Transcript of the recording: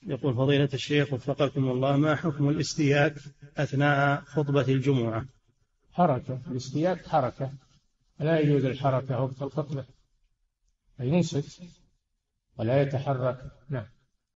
يقول فضيلة الشيخ وفقكم الله، ما حكم الاستياك أثناء خطبة الجمعة؟ حركة، الاستياك حركة، لا يجوز الحركة وقت الخطبة، ينصت ولا يتحرك. نعم.